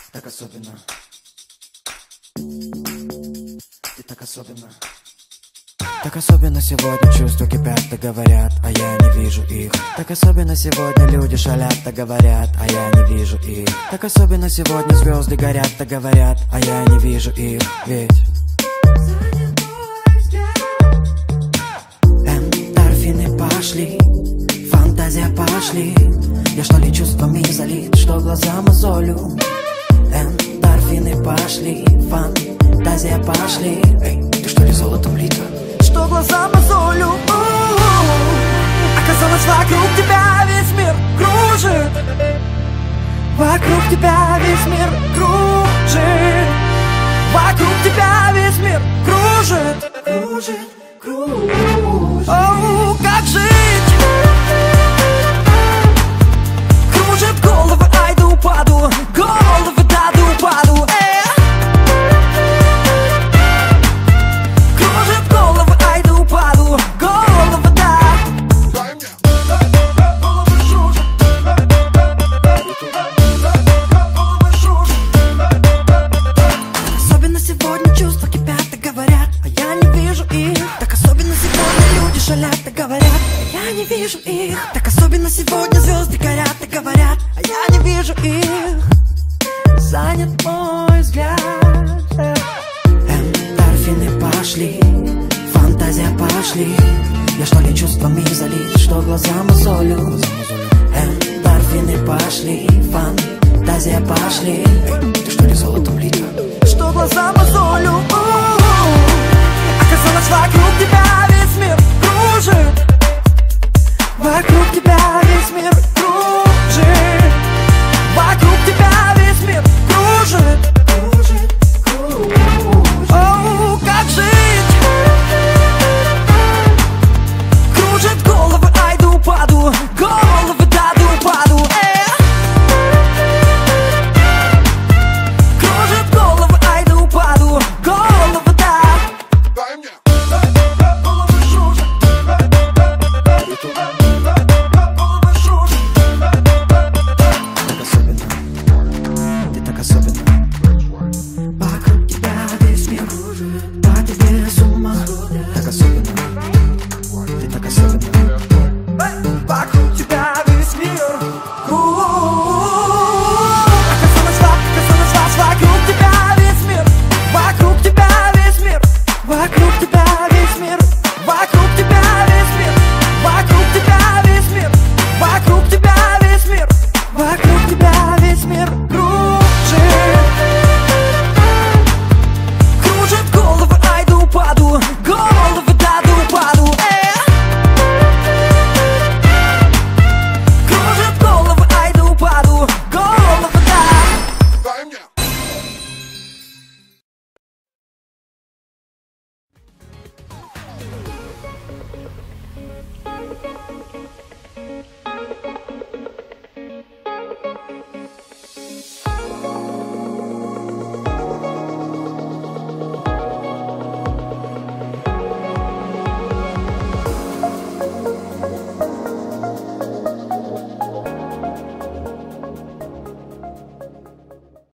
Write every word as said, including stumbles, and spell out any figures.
Так особенно. Ты так особенно. Так особенно сегодня чувства кипят, так говорят, а я не вижу их. Так особенно сегодня люди шалят, так говорят, а я не вижу их. Так особенно сегодня звезды горят, так говорят, а я не вижу их. Ведь эндорфины пошли, фантазия пошли. Я что ли чувствами залит, что глаза мозолю. Эндорфины пошли, фантазия пошли. Эй, ты что ли золотом лита? Что глаза мозолю. Оказалось, вокруг тебя весь мир кружит. Вокруг тебя весь мир кружит. Вокруг тебя весь мир кружит. Кружит, кружит. Оу, как жить? Кружит головы, ай да упаду. Головы, да да упаду. Я не вижу их. Так особенно сегодня звезды горят и говорят, а я не вижу их. Занят мой взгляд. Эндорфины пошли, фантазия пошли. Я что ли чувствами залит, что глаза мозолю. Эндорфины пошли, фантазия пошли. Ты что ли золотом лита? Что глаза мозолю. Оказалось, вокруг тебя весь мир кружит. Вокруг тебя весь мир кружит. Вокруг тебя весь мир кружит. Кружит, кружит. Оу, как жить? Кружит головы, ай да упаду. Головы, да да упаду. Кружит головы, ай да упаду. Головы, да. We'll be right back.